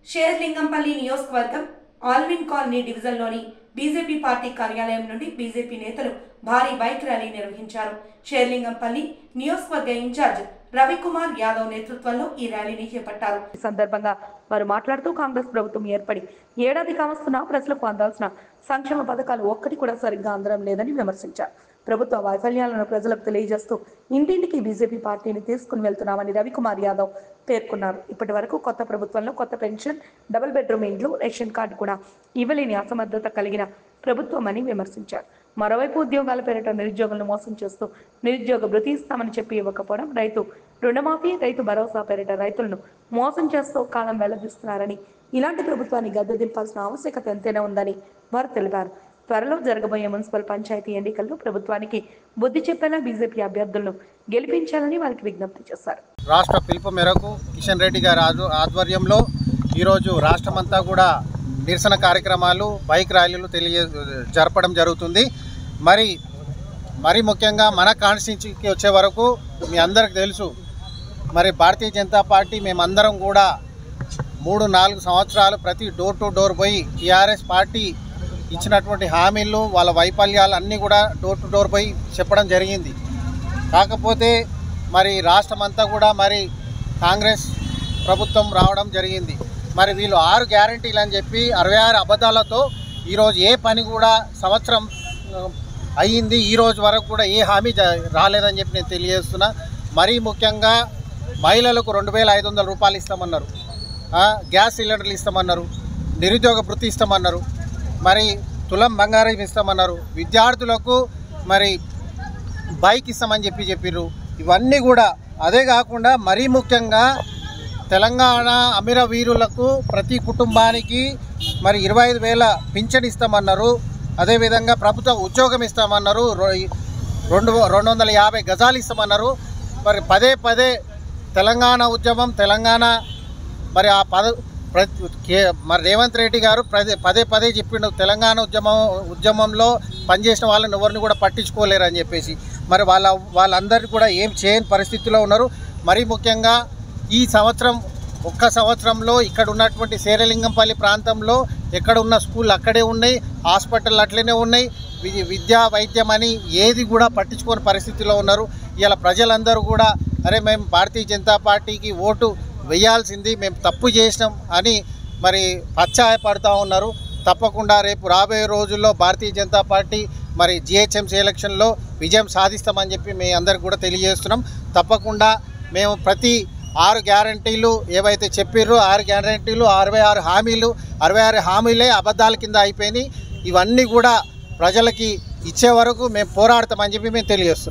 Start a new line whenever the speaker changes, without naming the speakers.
షేర్లింగంపల్లి నియోజకవర్గం ఆల్విన్ కాలనీ డివిజన్లోని BJP party కార్యాలయం నుండి బీజేపీ నేతలు భారీ బైక్ ర్యాలీ నిర్వహించారు. షేర్లింగంపల్లి నియోజకవర్గ ఇన్ఛార్జ్ రవికుమార్ యాదవ్ నేతృత్వంలో ఈ ర్యాలీని చేపట్టారు. ఈ సందర్భంగా వారు మాట్లాడుతూ కాంగ్రెస్ ప్రభుత్వం ఏర్పడి ఏడాది కావస్తున్నా ప్రజలకు అందాల్సిన సంక్షేమ పథకాలు ఒక్కటి కూడా సరిగ్గా అందడం లేదని విమర్శించారు. ప్రభుత్వ వైఫల్యాలను ప్రజలకు తెలియజేస్తూ ఇంటింటికి బీజేపీ పార్టీని తీసుకుని వెళ్తున్నామని రవికుమార్ యాదవ్ పేర్కొన్నారు. ఇప్పటి వరకు కొత్త ప్రభుత్వంలో కొత్త పెన్షన్, డబుల్ బెడ్రూమ్ ఇండ్లు, రేషన్ కార్డు కూడా ఇవ్వలేని అసమర్థత కలిగిన ప్రభుత్వమని విమర్శించారు. మరోవైపు ఉద్యోగాల పేరిట నిరుద్యోగులను మోసం చేస్తూ నిరుద్యోగ భృతి ఇస్తామని చెప్పి ఇవ్వకపోవడం, రైతు రుణమాఫీ, రైతు భరోసా పేరిట రైతులను మోసం చేస్తూ కాలం వెల్లడిస్తున్నారని, ఇలాంటి ప్రభుత్వాన్ని గద్దెదింపాల్సిన ఆవశ్యకత ఎంతైనా ఉందని వారు తెలిపారు. త్వరలో జరగబోయే మున్సిపల్ పంచాయతీ ఎన్నికల్లో ప్రభుత్వానికి బుద్ధి చెప్పేలా బీజేపీ అభ్యర్థులను గెలిపించాలని వారికి విజ్ఞప్తి చేశారు.
రాష్ట్ర పిలుపు మేరకు కిషన్ రెడ్డి గారి ఆధ్వర్యంలో ఈరోజు రాష్ట్రమంతా కూడా నిరసన కార్యక్రమాలు, బైక్ ర్యాలీలు జరపడం జరుగుతుంది. మరి ముఖ్యంగా మన కాన్స్టిట్యూన్సీకి వచ్చే వరకు మీ అందరికి తెలుసు, మరి భారతీయ జనతా పార్టీ మేమందరం కూడా 3-4 సంవత్సరాలు ప్రతి డోర్ టు డోర్ పోయి టీఆర్ఎస్ పార్టీ ఇచ్చినటువంటి హామీలు, వాళ్ళ వైఫల్యాలు అన్నీ కూడా డోర్ టు డోర్ పోయి చెప్పడం జరిగింది. కాకపోతే మరి రాష్ట్రమంతా కూడా మరి కాంగ్రెస్ ప్రభుత్వం రావడం జరిగింది. మరి వీళ్ళు 6 గ్యారంటీలు అని చెప్పి 66 అబద్ధాలతో ఈరోజు ఏ పని కూడా సంవత్సరం అయ్యింది, ఈరోజు వరకు కూడా ఏ హామీ రాలేదని చెప్పి నేను తెలియజేస్తున్నా. మరీ ముఖ్యంగా మహిళలకు 2500 రూపాయలు ఇస్తామన్నారు, గ్యాస్ సిలిండర్లు ఇస్తామన్నారు, నిరుద్యోగ భృతి ఇస్తామన్నారు, మరి తులం బంగారం ఇస్తామన్నారు, విద్యార్థులకు మరి బైక్ ఇస్తామని చెప్పిర్రు. ఇవన్నీ కూడా అదే కాకుండా మరీ ముఖ్యంగా తెలంగాణ అమరవీరులకు ప్రతి కుటుంబానికి మరి 25,000 పింఛన్ ఇస్తామన్నారు. అదేవిధంగా ప్రభుత్వ ఉద్యోగం ఇస్తామన్నారు, 250 గజాలు ఇస్తామన్నారు. మరి పదే తెలంగాణ ఉద్యమం, తెలంగాణ మరి మరి రేవంత్ రెడ్డి గారు పదే చెప్పిండు, తెలంగాణ ఉద్యమంలో పనిచేసిన వాళ్ళని ఎవరిని కూడా పట్టించుకోలేరని చెప్పేసి. మరి వాళ్ళందరినీ కూడా ఏం చేయని పరిస్థితిలో ఉన్నారు. మరీ ముఖ్యంగా ఈ ఒక్క సంవత్సరంలో ఇక్కడ ఉన్నటువంటి శేరలింగంపల్లి ప్రాంతంలో ఎక్కడ ఉన్న స్కూల్ అక్కడే ఉన్నాయి, హాస్పిటల్ అట్లనే ఉన్నాయి, విద్యా వైద్యం అని ఏది కూడా పట్టించుకోని పరిస్థితిలో ఉన్నారు. ఇలా ప్రజలందరూ కూడా అరే మేము భారతీయ జనతా పార్టీకి ఓటు వేయాల్సింది, మేము తప్పు చేసినాం అని మరి పశ్చాత్తాపడుతూ ఉన్నారు. తప్పకుండా రేపు రాబోయే రోజుల్లో భారతీయ జనతా పార్టీ మరి జిహెచ్ఎంసీ ఎలక్షన్లో విజయం సాధిస్తామని చెప్పి మేము అందరికి కూడా తెలియజేస్తున్నాం. తప్పకుండా మేము ప్రతి 6 గ్యారంటీలు ఏవైతే చెప్పిర్రో 6 గ్యారంటీలు 66 హామీలే అబద్ధాల కింద అయిపోయినాయి. ఇవన్నీ కూడా ప్రజలకి ఇచ్చే వరకు మేము పోరాడతామని చెప్పి మేము తెలియజేస్తున్నాం.